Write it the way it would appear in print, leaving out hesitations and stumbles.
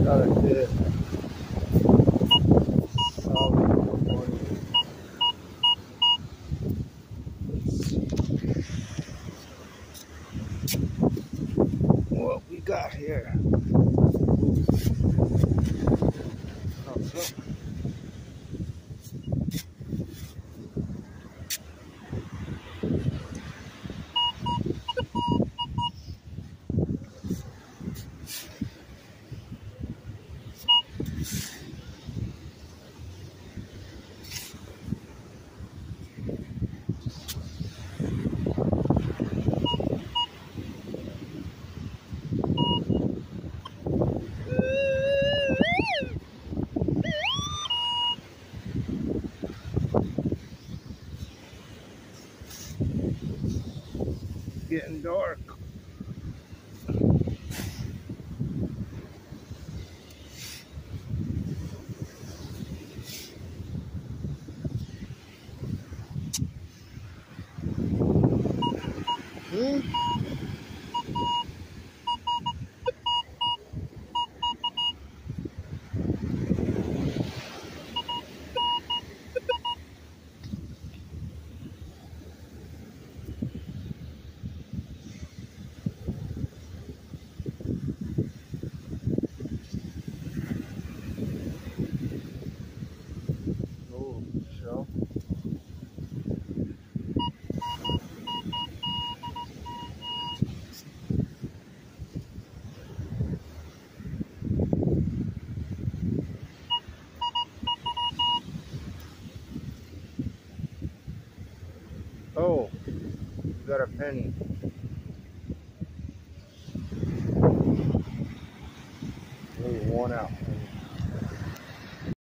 got a good solid morning. Let's see what we got here. Getting dark. Oh, shell. Oh, you got a penny. Maybe one out.